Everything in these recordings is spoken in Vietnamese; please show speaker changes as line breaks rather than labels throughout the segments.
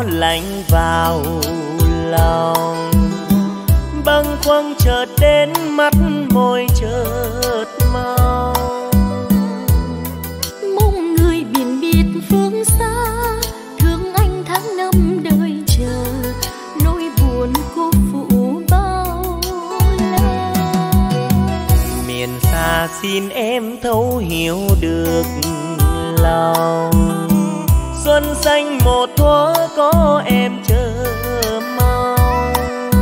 gió lạnh vào lòng. Bâng khuâng chợt đến mắt môi chợt mau.
Mong người biển biệt phương xa, thương anh tháng năm đời chờ, nỗi buồn cô phụ bao la.
Miền xa xin em thấu hiểu được lòng, xuân xanh một thuở có em chờ mong.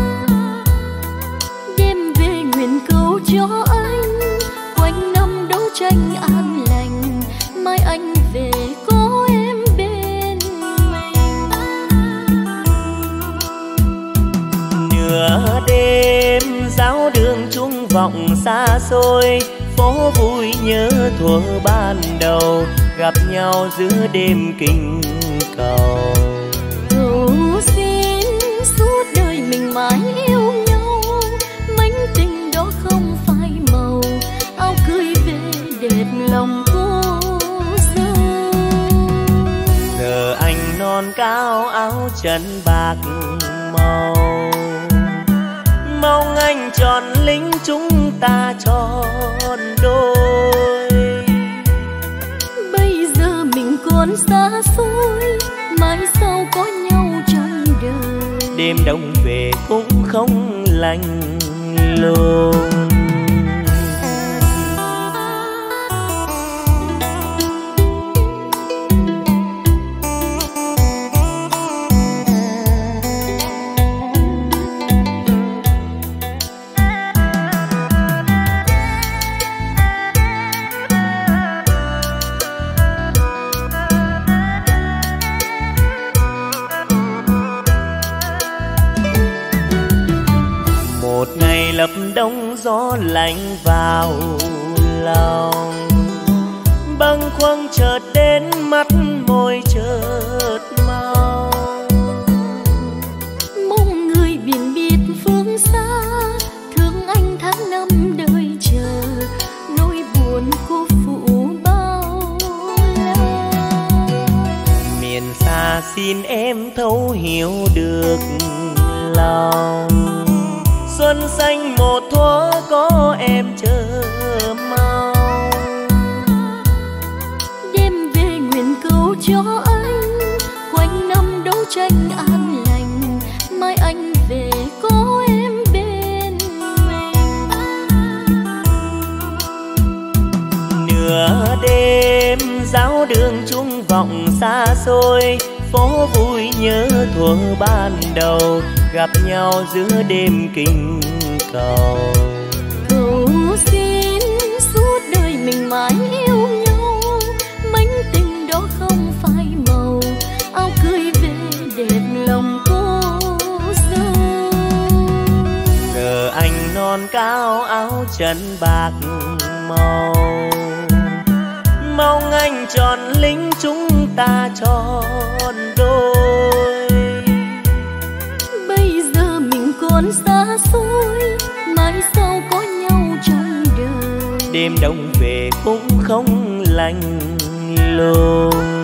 Đêm về nguyện cầu cho anh, quanh năm đấu tranh an lành, mai anh về có em bên mình.
Nửa đêm giáo đường chung vọng xa xôi, phố vui nhớ thuở ban đầu, gặp nhau giữa đêm kinh cầu.
Cầu xin suốt đời mình mãi yêu nhau, mảnh tình đó không phai màu, áo cưới về đẹp lòng cô dâu.
Giờ anh non cao áo chân bạc màu, mong anh tròn lính chúng ta tròn đôi.
Bây giờ mình còn xa xôi, mai sau có nhau trong đời.
Đêm đông về cũng không lạnh lùng. Lập đông gió lạnh vào lòng, bâng khuâng chợt đến mắt môi chợt mau.
Mong người biển biệt phương xa, thương anh tháng năm đời chờ, nỗi buồn cô phụ bao la.
Miền xa xin em thấu hiểu được lòng, xuân xanh một thuở có em chờ mong.
Đêm về nguyện cầu cho anh, quanh năm đấu tranh an lành, mai anh về có em bên mình.
Nửa đêm giáo đường chung vọng xa xôi, phố vui nhớ thuở ban đầu, gặp nhau giữa đêm kinh cầu.
Cầu xin suốt đời mình mãi yêu nhau, mảnh tình đó không phai màu, áo cưới về đẹp lòng cô dâu.
Giờ anh non cao áo chân bạc màu, mong anh tròn lính chúng ta tròn đôi.
Bây giờ mình còn xa xôi, mai sau có nhau trong đời.
Đêm đông về cũng không lạnh lùng.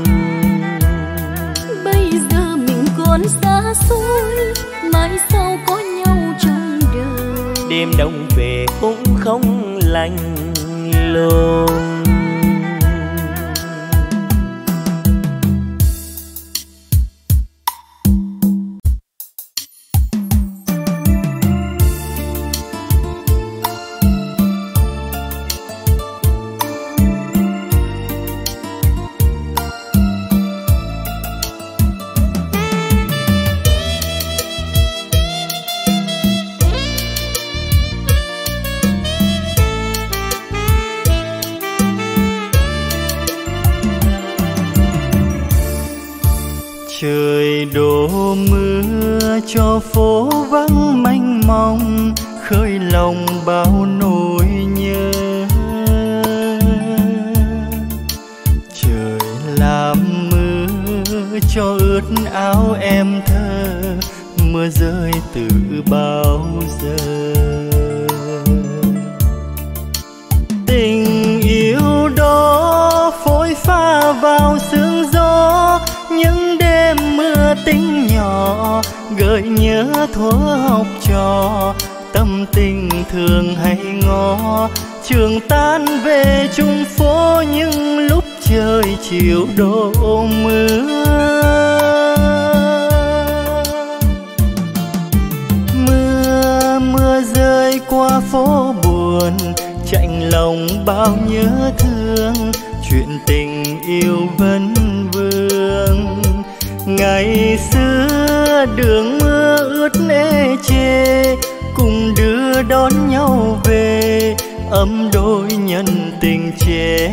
Bây giờ mình còn xa xôi, mai sau có nhau trong đời.
Đêm đông về cũng không lạnh lùng.
Trời đổ mưa cho phố vắng mênh mông, khơi lòng bao nỗi nhớ. Trời làm mưa cho ướt áo em thơ, mưa rơi từ bao giờ. Tình yêu đó phôi pha vào sương gió, những đêm mưa tính gợi nhớ thuở học trò, tâm tình thường hay ngó. Trường tan về chung phố những lúc trời chiều đổ mưa. Mưa rơi qua phố buồn, chạnh lòng bao nhớ thương. Chuyện tình yêu vẫn vương. Ngày xưa đường mưa ướt ê chê, cùng đưa đón nhau về, ấm đôi nhân tình trẻ.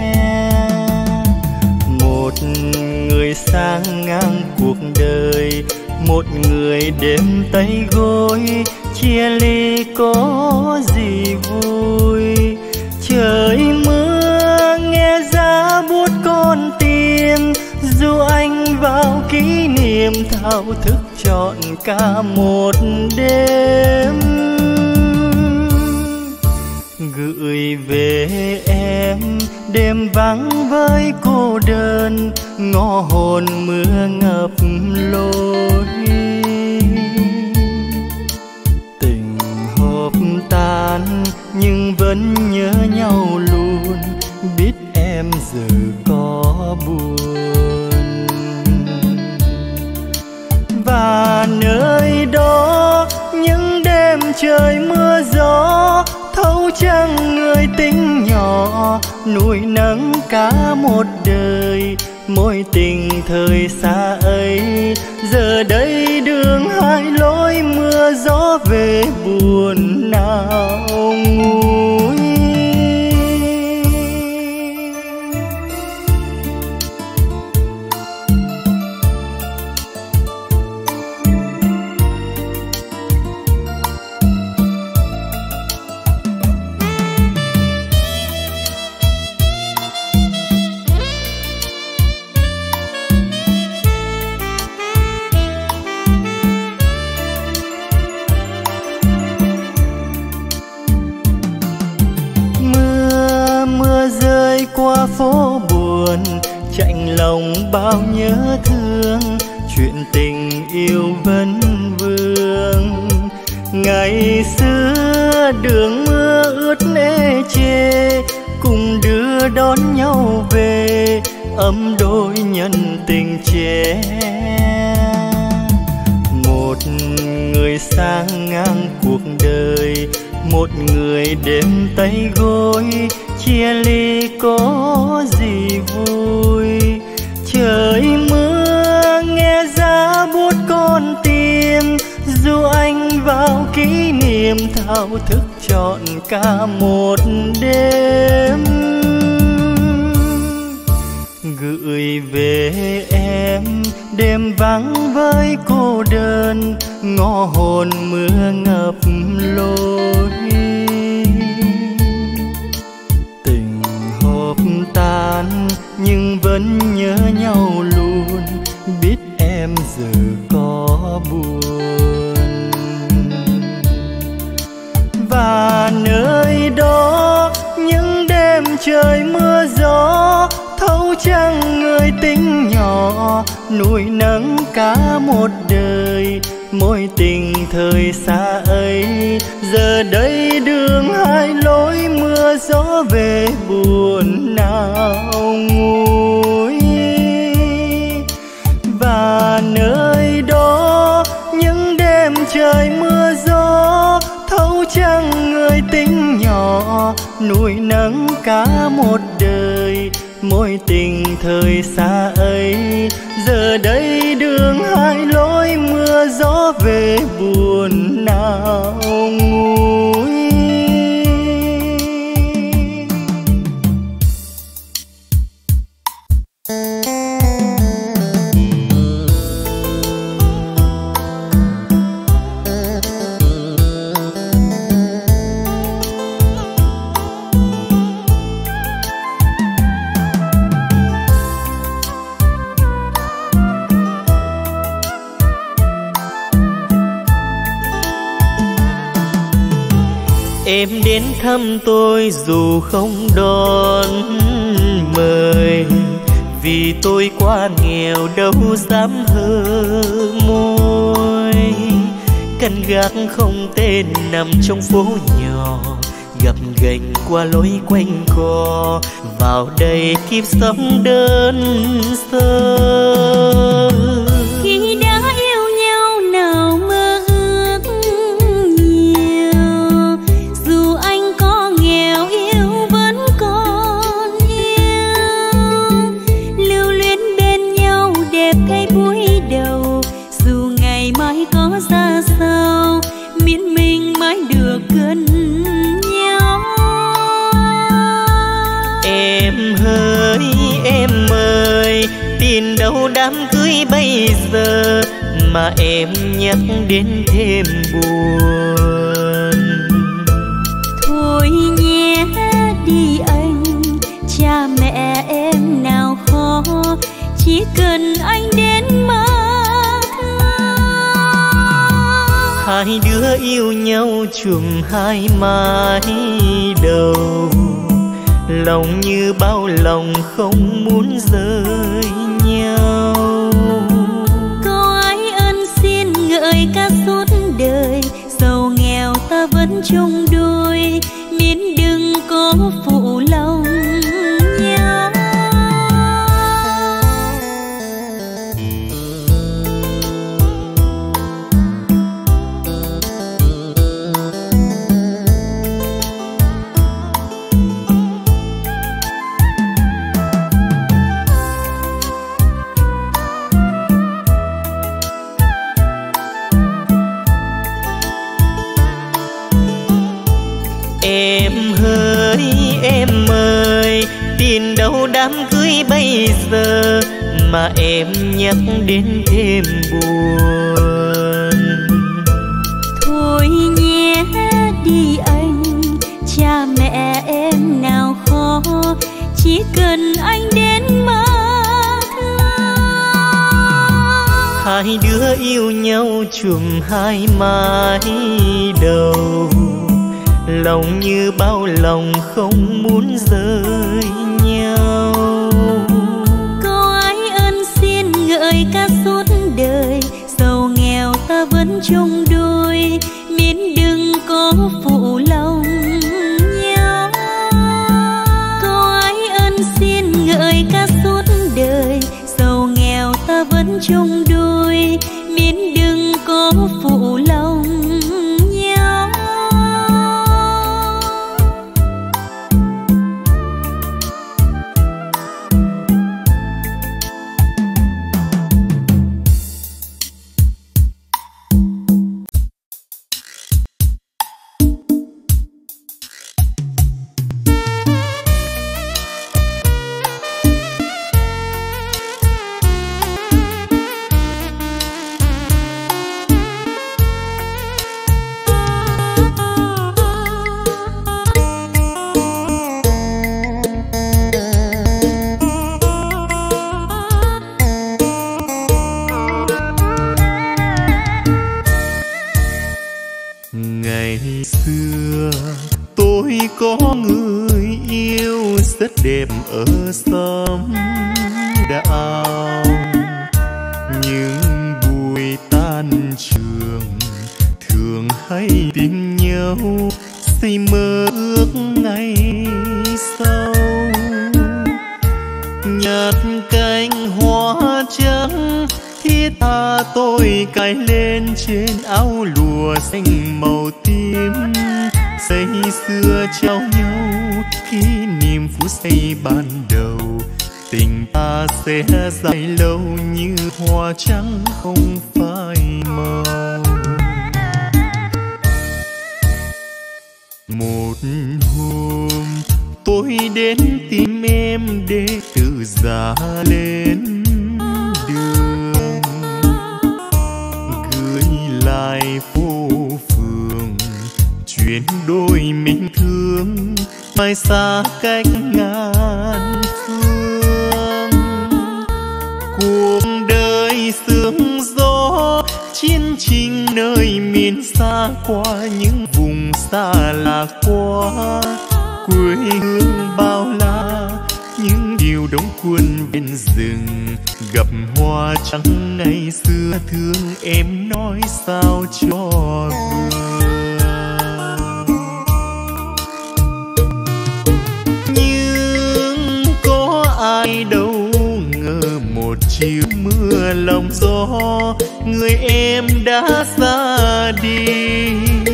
Một người sang ngang cuộc đời, một người đêm tay gối, chia ly có gì vui. Trời mưa nghe giá buốt con tim, dù anh vào kỷ niệm thao thức trọn cả một đêm. Gửi về em đêm vắng với cô đơn, ngõ hồn mưa ngập lối. Tình hộp tan nhưng vẫn nhớ nhau luôn, biết em giờ có buồn. Và nơi đó những đêm trời mưa gió, thấu trăng người tính nhỏ, nuôi nấng cả một đời. Mối tình thời xa ấy, giờ đây đường hai lối, mưa gió về buồn nào nguôi. Qua phố buồn, chạnh lòng bao nhớ thương. Chuyện tình yêu vẫn vương. Ngày xưa đường mưa ướt ê chê, cùng đưa đón nhau về, ấm đôi nhân tình trẻ. Một người sang ngang cuộc đời, một người đêm tay gối, chia ly có gì vui. Trời mưa nghe giá buốt con tim, dù anh vào kỷ niệm thao thức trọn cả một đêm. Gửi về em đêm vắng với cô đơn, ngõ hồn mưa ngập lối. Tình hộp tan nhưng vẫn nhớ nhau luôn, biết em giờ có buồn. Và nơi đó những đêm trời mưa gió, thấu trăng người tính nhỏ, nuôi nấng cả một đời. Mối tình thời xa ấy, giờ đây đường hai lối, mưa gió về buồn nào nguôi. Và nơi đó những đêm trời mưa gió, thấu trăng người tính nhỏ, nuôi nấng cả một đời. Mối tình thời xa ấy, giờ đây đường hai lối, mưa gió về buồn nào nguôi.
Em đến thăm tôi dù không đón mời, vì tôi quá nghèo đâu dám hơ môi.
chân gác không tên nằm trong phố nhỏ, gập ghềnh qua lối quanh co, vào đây kiếp sống đơn sơ.
Khi đã yêu nhau nào mơ ước nhiều, dù anh có nghèo yêu vẫn còn yêu, lưu luyến bên nhau đẹp cái buổi đầu, dù ngày mai có ra sao miễn mình mãi được gần nhau.
Em ơi, tin đâu đám cưới bây giờ mà em nhắc đến thêm buồn.
Thôi nhé đi anh, cha mẹ em nào khó, chỉ cần anh đến mà
hai đứa yêu nhau chùm hai mái đầu, lòng như bao lòng không muốn rời nhau.
có ai ân xin ngợi ca suốt đời, giàu nghèo ta vẫn chung đôi, miễn đừng có phụ lòng nhau.
Em ơi, tin đâu đám cưới bây giờ mà em nhắc đến thêm buồn.
Thôi nhé đi anh, cha mẹ em nào khó, chỉ cần anh đến mà
hai đứa yêu nhau chùm hai mái đầu, lòng như bao lòng không muốn rời nhau.
có ai ân xin ngợi ca suốt đời, giàu nghèo ta vẫn chung đôi, miễn đừng có phụ lòng nhau. có ai ân xin ngợi ca suốt đời, giàu nghèo ta vẫn chung đôi, miễn đừng có phụ lòng nhau.
Đẹp ở xóm đạo, những buổi tan trường thường hay tìm nhau, xây mơ ước ngày sau. Nhặt cánh hoa trắng thiết tha tôi cài lên trên áo lụa xanh màu tím, say xưa trao nhau kỷ niệm phút giây ban đầu. Tình ta sẽ dài lâu như hoa trắng không phai màu. Một hôm tôi đến tìm em để tự giá lên đường, gửi lại phố phường chuyện đôi mình thương, mai xa cách ngàn phương. Cuộc đời sương gió chiến trình nơi miền xa, qua những vùng xa lạ qua quê hương bao la, những điều đông quân bên rừng, gặp hoa trắng ngày xưa thương em nói sao cho vừa. Nhưng có ai đâu ngờ một chiều mưa lòng gió, người em đã ra đi.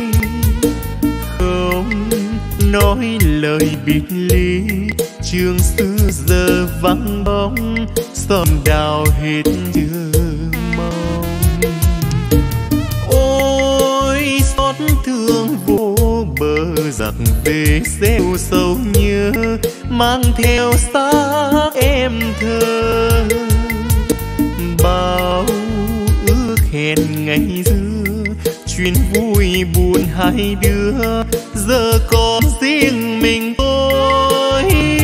Không nói lời biệt ly, trường xưa giờ vắng bóng, xóm đào hết trường mong. Ôi xót thương vô bờ giặc về gieo sầu nhớ, mang theo xác em thơ. Bao ước hẹn ngày xưa, chuyện vui buồn hai đứa, giờ có riêng mình tôi.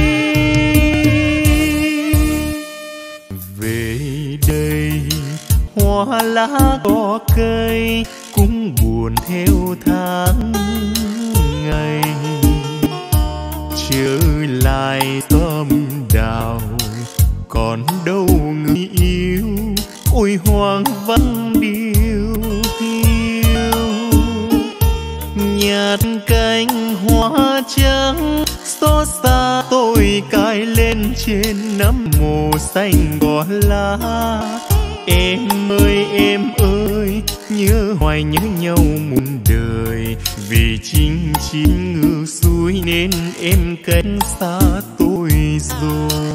Về đây hoa lá có cây, cũng buồn theo tháng ngày. Trở lại xóm đào, còn đâu người yêu, ôi hoang vắng điều hiu. Nhạt cánh hoa trắng xót xa tôi cài lên trên nấm mồ xanh cỏ lá. Em ơi nhớ hoài nhớ nhau muôn đời, vì chinh chiến ngược xuôi nên em cách xa tôi rồi.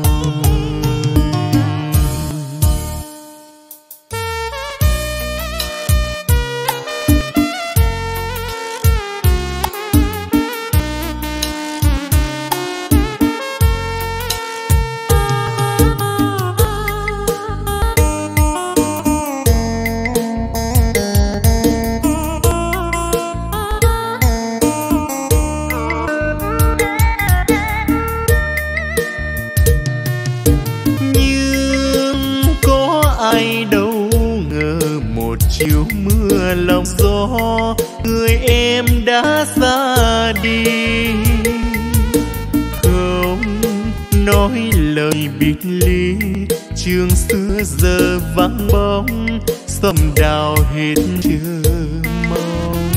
Chiều mưa lòng gió, người em đã ra đi. Không nói lời biệt ly, trường xưa giờ vắng bóng, xóm đào hết trường mong.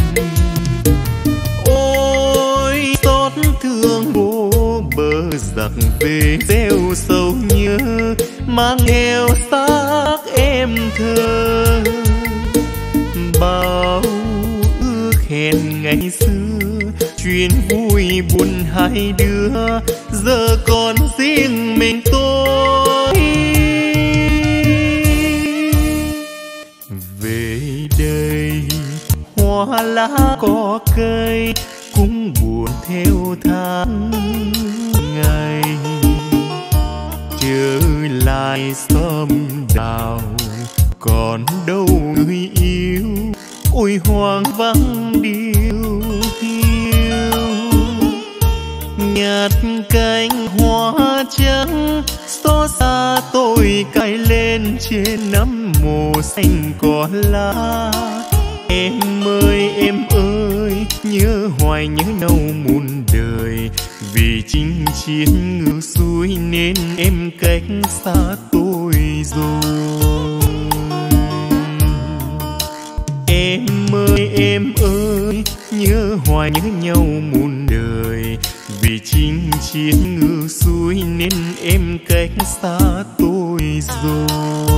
Ôi xót thương vô bờ giặc về gieo sầu nhớ, mang theo xác em thơ. Bao ước hẹn ngày xưa, chuyện vui buồn hai đứa, giờ còn riêng mình tôi. Về đây hoa lá có cây, cũng buồn theo tháng ngày. Trở lại xóm đào, còn đâu người yêu, ôi hoang vắng điều hiu. Nhạt cánh hoa trắng xót xa tôi cài lên trên nấm mồ xanh cỏ lá. Em ơi nhớ hoài nhớ nhau muôn đời, vì chinh chiến ngược xuôi nên em cách xa tôi rồi. Em ơi nhớ hoài nhớ nhau muôn đời, vì chinh chiến ngược xuôi nên em cách xa tôi rồi.